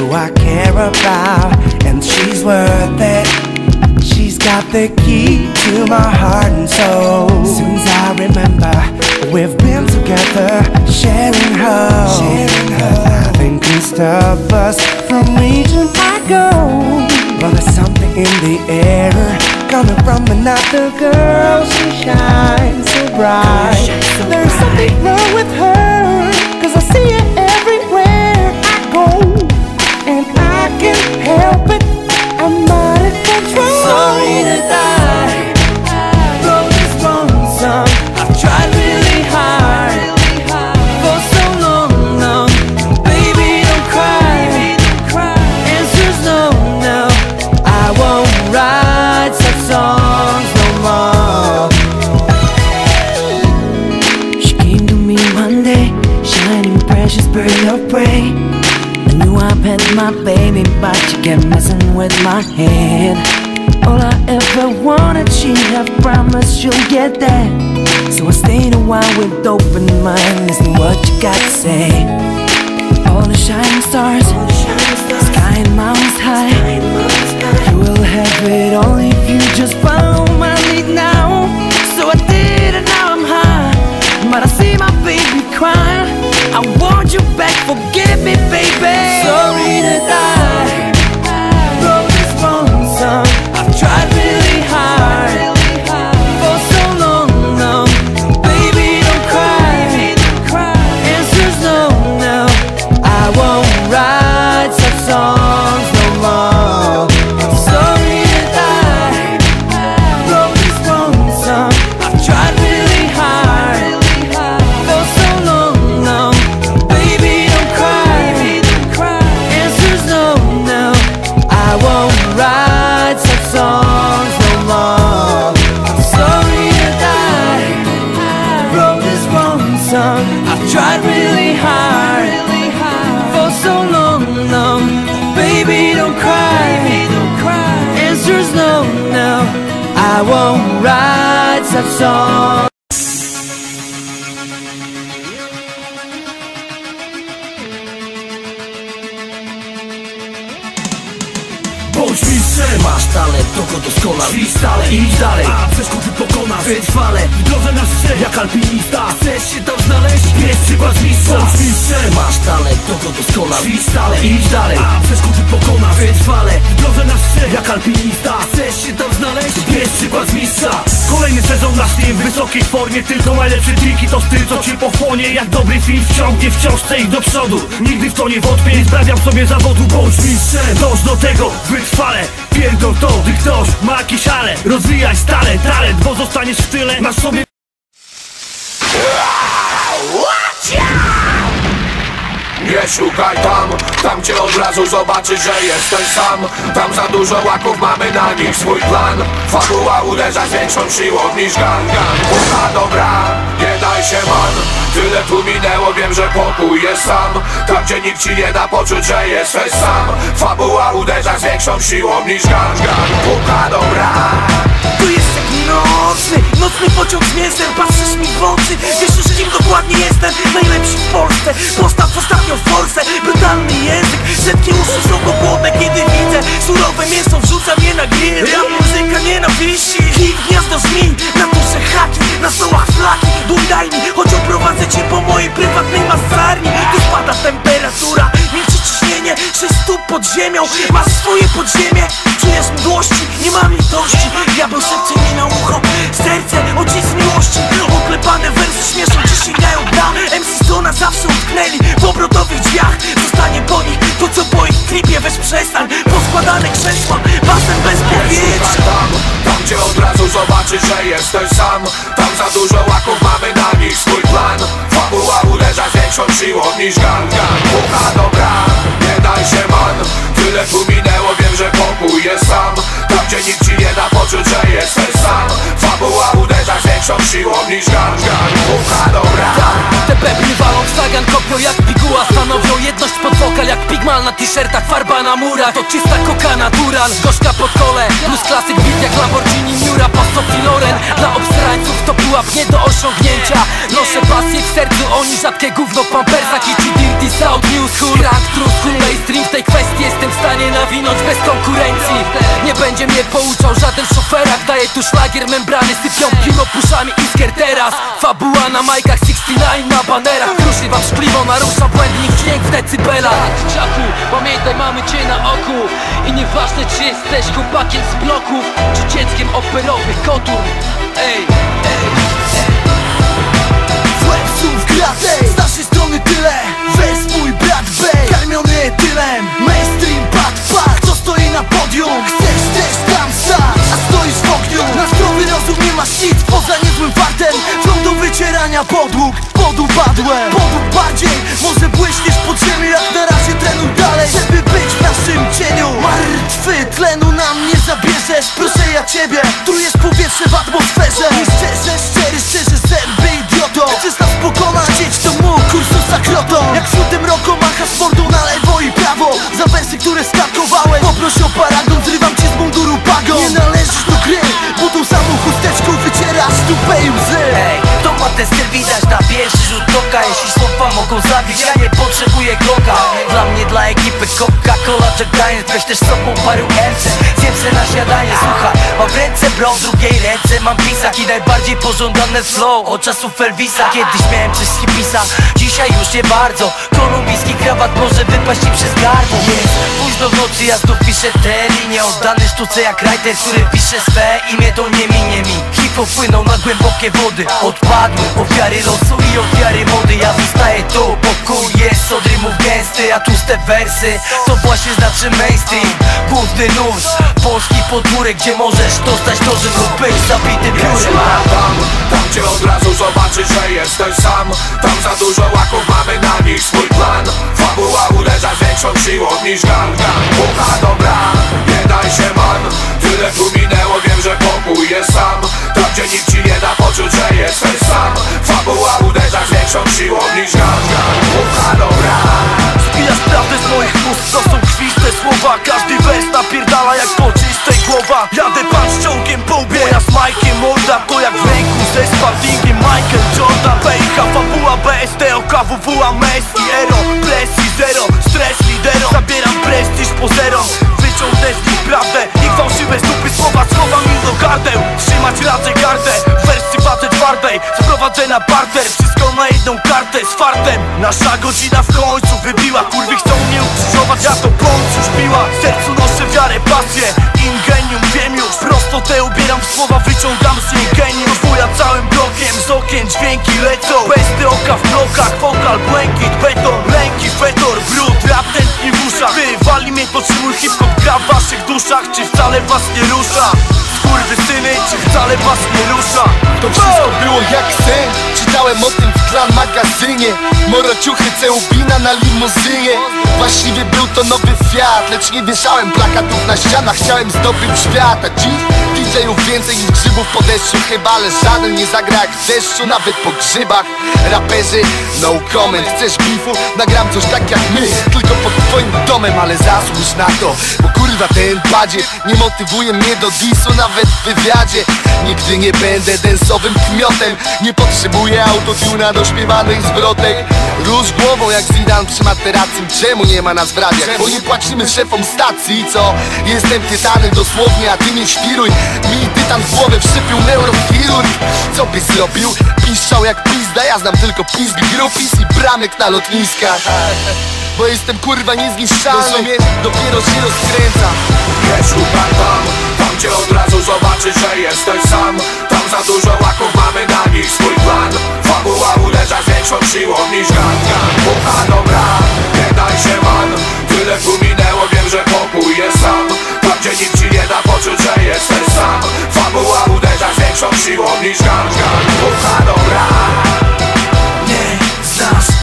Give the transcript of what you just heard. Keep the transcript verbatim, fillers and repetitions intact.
who I care about, and she's worth it. She's got the key to my heart and soul. Since I remember, we've been together, sharing her, sharing her. Nothing can stop us from reaching our goal. But there's something in the air, coming from another girl. She shines so bright. There's something wrong with her, cause I see it everywhere I go, and I can't help it. I'm out of control. Sorry that I wrote this wrong song. I've tried really hard for so long now. Baby, don't cry. Answer's no, no. I won't write such songs no more. She came to me one day, shining precious bird of prey. I knew I had my baby, but she kept messing with my head. All I ever wanted, she have promised she'll get that. So I stayed a while with open mind, listening what you got to say. All the shining stars, sky and mountains high. You will have it all if you just follow my lead now. So I did, and now I'm high, but I see my baby crying. I want you back, forgive me, baby. Sorry that I wrote this wrong song. I've tried really hard for so long now. Baby, don't cry. Answer's no, no. I won't write such songs no more. Sorry that I wrote this wrong song. I've tried really hard for so long now. Baby, don't cry. Answer's no, no. I won't write such songs no more. Sorry that I wrote this wrong song. I've tried really hard for so long now. Baby, don't cry. Answer's no, no. I won't write such songs. Bądź mistrzem, masz talent, to go doskonal. Idź dalej, idź dalej, a przeszkody pokonasz. Wytrwale, w drodze na szczyt, jak alpinista. Chcesz się tam znaleźć? Bierz przykład z mistrza. Bądź mistrzem, masz talent, to go doskonal. Idź dalej, idź dalej, a przeszkody pokonasz. Wytrwale, w drodze na szczyt, jak alpinista. Chcesz się tam znaleźć? Bierz przykład z mistrza. Kolejny sezon na Steam, w wysokiej formie. Tylko najlepsze triki to styl, co cię pochłonie. Jak dobry film wciągnie wciąż chce iść do przodu. Nigdy w to nie wątpię, nie sprawiam sobie zawodu. Bądź mistrzem, dąż do tego, wytrwale. Pierdol to, gdy ktoś ma jakieś ale. Rozwijaj stale talent, bo zostaniesz w tyle. Masz sobie... Nie szukaj tam, tam cię od razu zobaczysz, że jesteś sam. Tam za dużo łaków, mamy na nich swój plan. Fabuła uderza z większą siłą niż gang, gang. Pucha dobra, nie daj się man. Tyle tu minęło, wiem, że pokój jest sam. Tam gdzie nikt ci nie da poczuć, że jesteś sam. Fabuła uderza z większą siłą niż gang, gang. Pucha dobra. Tu jest taki nocny, nocny pociąg z mięsem. Patrzysz mi w oczy, wiesz już kim dokładnie jestem. Najlepszy w Polsce, postaw ostatnio w Polsce. Brutalny język, setki uszu są go głodne. Kiedy widzę surowe mięso, wrzucam je na grill. Rap, muzyka nienawiści, hit, gniazdo żmi. Na dusze haki, na stołach flaki. Duj daj mi, choć oprowadzę cię po mojej prywatnej masarni. Tu spada temperatura, milczy ciśnienie, sześć stóp pod ziemią. Masz swoje podziemie, czujesz mdłości, nie mam litości. Diabeł szepcze mi na ucho, serce, oczy z miłości. Oklepane wersy śmieszą, ci sięgają dna. M C Stona zawsze utknęli w obrotowych drzwiach. Zostanie po nich to, co po ich tripie. Weź przestań, poskładane krzesła, basen bez powietrza. Tam, tam gdzie od razu zobaczysz, że jesteś sam. Tam za dużo łaków, mamy na nich swój plan. Fabuła uderza z większą siłą niż gang, gang. Pucha dobra, nie daj się man. Tyle tu minęło, wiem, że pokój jest sam. Tam gdzie nikt ci nie da poczuć, że jesteś sam. Fabuła uderza z większą siłą niż gang, gang. Pucha dobra. Te pepry walą w sagan, kopią jak piguła. Stanowią jedność pod wokal jak pigma. Smal na t-shirtach, farba na murach, to czysta koka natural. Gorzka pod kole, plus klasyk bit jak Lamborghini Miura, Pasto Loren. Dla obstrańców to pułap nie do osiągnięcia. Noszę pasję w sercu, oni rzadkie gówno w pampersach. I ci dirty South New School, crack, true school, mainstream. W tej kwestii jestem w stanie nawinąć bez konkurencji. Nie będzie mnie pouczał żaden szoferak. Daję tu szlagier, membrany sypią kilo puszami iskier teraz. Fabuła na majkach, sześćdziesiąt dziewięć na banerach. Kruszy wam szkliwo, narusza błędnik dźwięk w decybelach. Czaku, pamiętaj, mamy cię na oku. I nieważne czy jesteś chłopakiem z bloków, czy dzieckiem operowych kotur. Ej, ej, ej. Łebsów w kratę, z naszej strony tyle. Weź mój brat Bej, karmiony tylem. Mainstream, pat, pat, kto stoi na podium? Chcesz też tam stać, a stoisz w ogniu. Na zdrowy rozum nie masz nic poza niezłym fartem. Flą do wycierania podłóg, podupadłem. Podłóg bardziej, może błyśniesz pod ziemię. Jak na razie trenuj dalej, żeby być w naszym cieniu. Martwy, tlenu nam nie zabierzesz. Proszę ja ciebie, tu jest powietrze w atmosferze. Nie szczerze, szczery, szczerze, zęby idioto. Chcesz nas pokonać, jedź to mu kursu za krotą. Jak wśród roku machasz mordą na lewo i prawo. Za wersy, które skakowałem, poproś o paragon. Zrywam cię z munduru pago. Nie należysz do gry, bo tą samą chusteczką wycierasz dupę i łzy. Ej, to ma ten styl widać na pierwszy rzut oka. Jeśli słowa mogą zabić, ja nie potrzebuję Glocka. Dla mnie, dla ekipy Coca-Cola, Jack Daniels. Weź też sobą paru M C, zjem se na śniadanie. Słuchaj, mam w ręce bro, w drugiej ręce mam pisak. I najbardziej pożądane flow od czasów Elvisa. Kiedyś miałem coś z hipisa, dzisiaj już nie bardzo. Kolumbijski krawat może wypaść ci przez gardło. Jest późno w nocy, ja znów piszę te linie. Oddany sztuce jak writer, który pisze swe imię. To nie minie mi, hip-hop płynął na głębokie wody. Odpadły ofiary losu i ofiary mody. Ja zostaję tu, pokój jest od rymów gęsty. A tłuste wersy, to właśnie znaczy mainstream. Główny nóż, polski podwórek, gdzie możesz dostać to, że lub być zabity piórem. Tam, tam cię od razu zobaczysz, że jesteś sam. Tam za dużo łaków, mamy na nich swój plan. Fabuła uderza z większą siłą niż gang, gang. Pucha dobra, nie daj się man. Tyle tu minęło, wiem, że pokój jest sam. Tam gdzie nikt ci nie da poczuć, że jesteś sam. Fabuła uderza z większą siłą niż gang, gang. Pucha dobra. Zbijasz prawdę z moich ust, to są kwiste słowa. Każdy wers napierdala jak po czystej głowa. Jadę pan z ciągiem po łbie, ja z Mike'iem morda. To jak w ręku ze Spaldingiem Michael Jordan. P I K, fabuła, B S T O K, W W A, Messi, Ero, presji zero, stres lidero. Zabieram prestiż pozerom, wyciągnę z nich prawdę. I fałszywe stupy słowa, słowa mi do gardeł. Trzymać radzę gardę, w wersji patrzę twardej. Sprowadzę na barter, wszystko na jedną kartę z fartem. Nasza godzina w końcu wybiła. Kurwy chcą mnie ukrzyżować, ja to bądź już biła. W sercu noszę wiarę, pasję, ingenium, wiem już. Prosto te ubieram w słowa, wyciągam z niej geniusz. Wuja całym blokiem, z okien dźwięki lecą. Bez te oka w blokach, wokal, błękit, beton. Lęki, fetor, brud, rap tętni w uszach. Ty, wali mnie to, czy mój hip-hop gra w waszych duszach? Czy wcale was nie rusza? Skurwysyny, czy wcale was nie rusza? To wszystko było jak sen. Czytałem o tym w Klan magazynie. Morociuchy, ceubina na limuzynie. Właściwie był to nowy Fiat, lecz nie wieszałem plakatów na ścianach. Chciałem zdobyć świat, a dziś D J-ów więcej niż grzybów po deszczu. Chyba, ale żaden nie zagra jak w deszczu, nawet po grzybach. Raperzy, no comment. Chcesz bifu? Nagram coś tak jak my, tylko pod twoim domem. Ale zasłuż na to, bo kurwa ten badziek nie motywuje mnie do disu, nawet w wywiadzie. Nigdy nie będę densowym kmiotem. Nie potrzebuję autotuna do śpiewanych zwrotek. Rusz głową jak Zidane przy materacji. Czemu nie ma nas w radiach? Bo nie płacimy szefom stacji, co? Jestem tytanem dosłownie, a ty nie świruj. Mi tytan w głowę wszczepił neurochirurg. Co byś zrobił? Piszczał jak pizda. Ja znam tylko pizgi, grupis i bramek na lotniskach. Bo jestem kurwa niezniszczalny, dopiero się rozkręca. Nie szukaj tam, tam cię od razu zobaczysz, że jesteś sam. Tam za dużo łaków, mamy na nich swój plan. Fabuła uderza z większą siłą niż gang, gang. Pucha